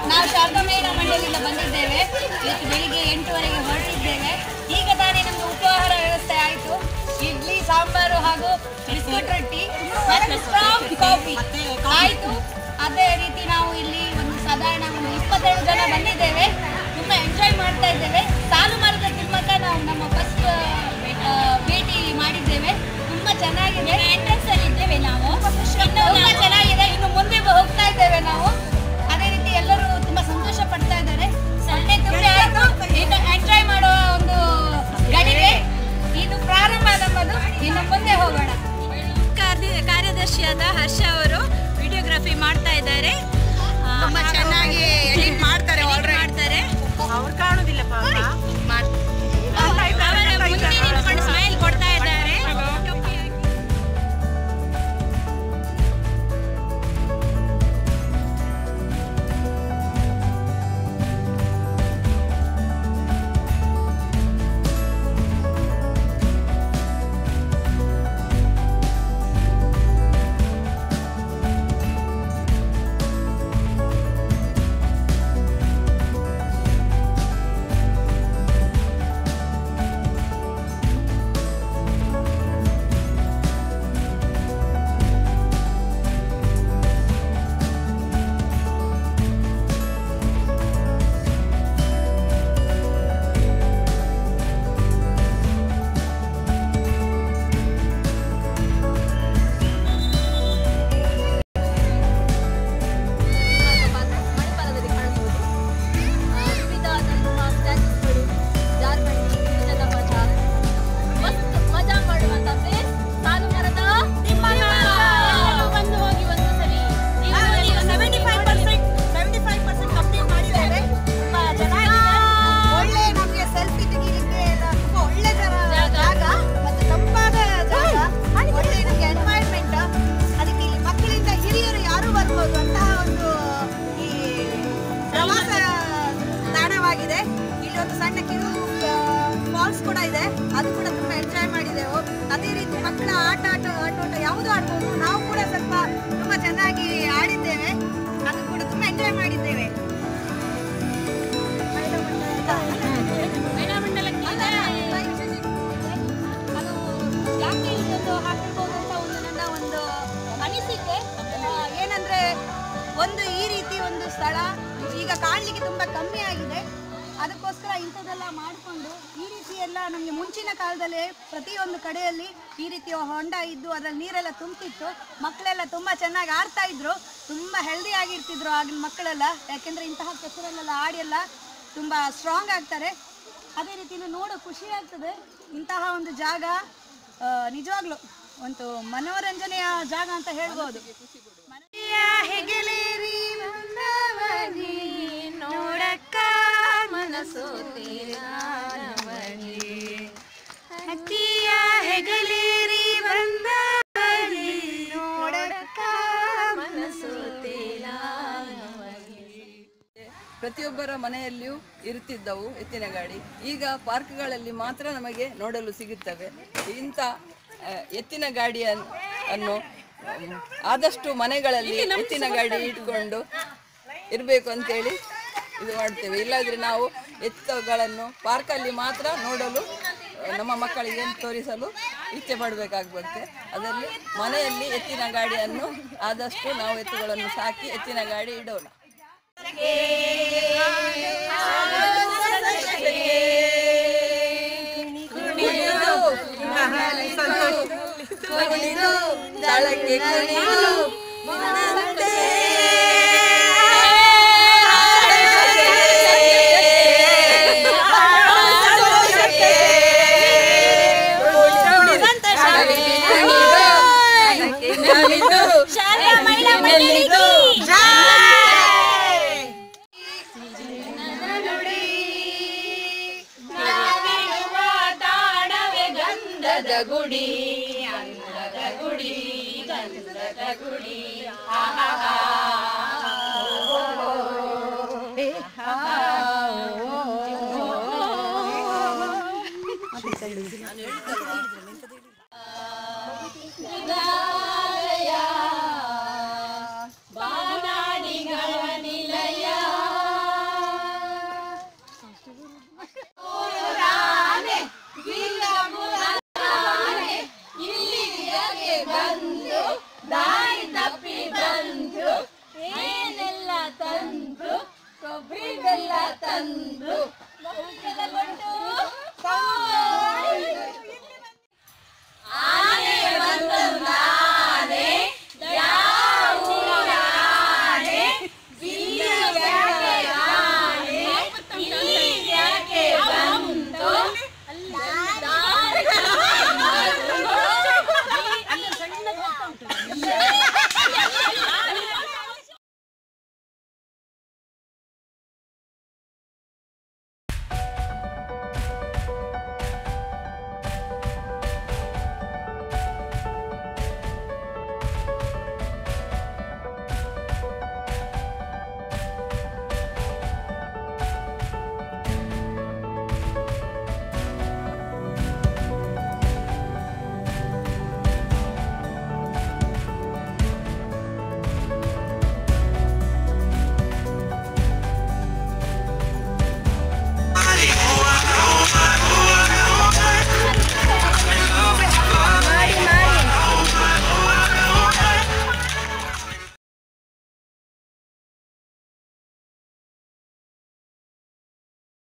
ನಾವು ಶಾರದಾ ಮಹಿಳಾ ಮಂಡಳಿಯಿಂದ ಬಂದಿದ್ದೇವೆ. ಇವತ್ತು ಬೆಳಿಗ್ಗೆ 8:30ಗೆ ಹೊರಟಿದ್ದೇವೆ. ಈಗ ತಾನೇ ನಮ್ದು ಉಪಹಾರ ವ್ಯವಸ್ಥೆ ಆಯಿತು. ಇಡ್ಲಿ ಸಾಂಬಾರು ಹಾಗೂ ಬಿಸ್ಕಟ್ ರೊಟ್ಟಿ ಮತ್ತು ಸ್ಟ್ರಾಂಗ್ ಕಾಫಿ ಆಯಿತು. ಅದೇ ರೀತಿ ನಾವು ಇಲ್ಲಿ ಸಾಧಾರಣ 22 ಜನ ಬಂದಿದ್ದೇವೆ. ತುಂಬ ಎಂಜಾಯ್ ಮಾಡ್ತಾ ಇದ್ದೇವೆ. ಸಾಲು ಮರದ ತಿಮ್ಮಕ್ಕ ನಾವು ನಮ್ಮ ಫಸ್ಟ್ ಭೇಟಿ ಮಾಡಿದ್ದೇವೆ. ತುಂಬ ಚೆನ್ನಾಗಿದೆ. ಎಂಟ್ರೆನ್ಸ್ ಅಲ್ಲಿ ಇದ್ದೇವೆ ನಾವು. ತುಂಬ ಚೆನ್ನಾಗಿದೆ. ಇನ್ನು ಮುಂದೆ ಹೋಗ್ತಾ ಇದ್ದೇವೆ ನಾವು. ಅದೇ ರೀತಿ ಎಲ್ಲರೂ ತುಂಬ ಸಂತೋಷ ಪಡ್ತಾ ಇದ್ದಾರೆ. ಸಂಡೆ ತುಂಬಿ ಆಯಿತು. ಇನ್ನು ಎಂಜಾಯ್ ಮಾಡುವ ಒಂದು ಗಳಿಗೆ ಇದು ಪ್ರಾರಂಭ ನಮ್ಮದು. ಇನ್ನು ಮುಂದೆ ಹೋಗೋಣ. ಕಾರ್ಯದರ್ಶಿಯಾದ ಹರ್ಷ ಅವರು ವಿಡಿಯೋಗ್ರಫಿ ಮಾಡ್ತಾ ಇದ್ದಾರೆ. ತುಂಬಾ ಚೆನ್ನಾಗಿ ಎಡಿಟ್ ಮಾಡ್ತಾರೆ. ಅವ್ರು ಕಾಣುದಿಲ್ಲ ಸ್ಮೈಲ್ ಕೊಡ್ತಾ ಇದ್ದಾರೆ. ಇಲ್ಲೊಂದು ಸಣ್ಣ ಕಿರು ಫಾಲ್ಸ್ ಕೂಡ ಇದೆ. ಅದು ಕೂಡ ತುಂಬಾ ಎಂಜಾಯ್ ಮಾಡಿದೆವು. ಅದೇ ರೀತಿ ಮಕ್ಕಳ ಆಟೋಟ ಯಾವುದು ಆಡ್ಬೋದು. ನಾವು ಕೂಡ ಸ್ವಲ್ಪ ತುಂಬಾ ಚೆನ್ನಾಗಿ ಆಡಿದ್ದೇವೆ. ಅದು ಕೂಡ ತುಂಬಾ ಎಂಜಾಯ್ ಮಾಡಿದ್ದೇವೆ. ಮಹಿಳಾ ಮಂಡಲಕ್ಕೆ ಅದು ಯಾಕೆ ಇದೊಂದು ಹಾಕಿರ್ಬೋದು ಅಂತ ನನ್ನ ಒಂದು ಅನಿಸಿಕೆ ಏನಂದ್ರೆ ಈ ರೀತಿ ಒಂದು ಸ್ಥಳ ಈಗ ಕಾಣಲಿಕ್ಕೆ ತುಂಬಾ ಕಮ್ಮಿ ಆಗಿದೆ. ಅದಕ್ಕೋಸ್ಕರ ಇಂಥದ್ದೆಲ್ಲ ಮಾಡಿಕೊಂಡು ಈ ರೀತಿ ಎಲ್ಲ ನಮಗೆ ಮುಂಚಿನ ಕಾಲದಲ್ಲಿ ಪ್ರತಿಯೊಂದು ಕಡೆಯಲ್ಲಿ ಈ ರೀತಿ ಹೊಂಡ ಇದ್ದು ಅದರಲ್ಲಿ ನೀರೆಲ್ಲ ತುಂಬಿತ್ತು. ಮಕ್ಕಳೆಲ್ಲ ತುಂಬ ಚೆನ್ನಾಗಿ ಆಡ್ತಾ ಇದ್ರು. ತುಂಬ ಹೆಲ್ದಿ ಆಗಿರ್ತಿದ್ರು ಆಗಿನ ಮಕ್ಕಳೆಲ್ಲ. ಯಾಕೆಂದರೆ ಇಂತಹ ಕೆಸರಲ್ಲೆಲ್ಲ ಆಡಿ ಎಲ್ಲ ತುಂಬ ಸ್ಟ್ರಾಂಗ್ ಆಗ್ತಾರೆ. ಅದೇ ರೀತಿ ನೋಡೋ ಖುಷಿ ಆಗ್ತದೆ. ಇಂತಹ ಒಂದು ಜಾಗ ನಿಜವಾಗ್ಲೂ ಒಂದು ಮನೋರಂಜನೆಯ ಜಾಗ ಅಂತ ಹೇಳ್ಬೋದು. ನೋಡಕ್ಕ ಮನಸೋತಿಯ ಹೆಗಲೇರಿ ಬಂದವನಿ ನೋಡಕ್ಕ ಮನಸೋತಿಯ. ಪ್ರತಿಯೊಬ್ಬರ ಮನೆಯಲ್ಲಿಯೂ ಇರುತ್ತಿದ್ದವು ಎತ್ತಿನ ಗಾಡಿ. ಈಗ ಪಾರ್ಕ್ಗಳಲ್ಲಿ ಮಾತ್ರ ನಮಗೆ ನೋಡಲು ಸಿಗುತ್ತವೆ. ಇಂಥ ಎತ್ತಿನ ಗಾಡಿಯನ್ನು ಆದಷ್ಟು ಮನೆಗಳಲ್ಲಿ ಎತ್ತಿನ ಗಾಡಿ ಇಟ್ಕೊಂಡು ಇರಬೇಕು ಅಂತೇಳಿ ಇದು ಮಾಡ್ತೇವೆ. ಇಲ್ಲಾಂದರೆ ನಾವು ಎತ್ತುಗಳನ್ನು ಪಾರ್ಕಲ್ಲಿ ಮಾತ್ರ ನೋಡಲು ನಮ್ಮ ಮಕ್ಕಳಿಗೆ ತೋರಿಸಲು ಇಚ್ಛೆ ಪಡಬೇಕಾಗುತ್ತೆ. ಅದರಲ್ಲಿ ಮನೆಯಲ್ಲಿ ಎತ್ತಿನ ಗಾಡಿಯನ್ನು ಆದಷ್ಟು ನಾವು ಎತ್ತುಗಳನ್ನು ಸಾಕಿ ಎತ್ತಿನ ಗಾಡಿ ಇಡೋಣ. ತಾಳಕ್ಕೆ ಕುಣಿದು ಗುಡಿ ಅಂದದ ಗುಡಿ ಗಂಧದ ಗುಡಿ ಬಾನಾಡಿಗಳ ನಿಲಯ ಕೊಬ್ಬರಿ ಬೆಲ್ಲ ತಂದ್ರು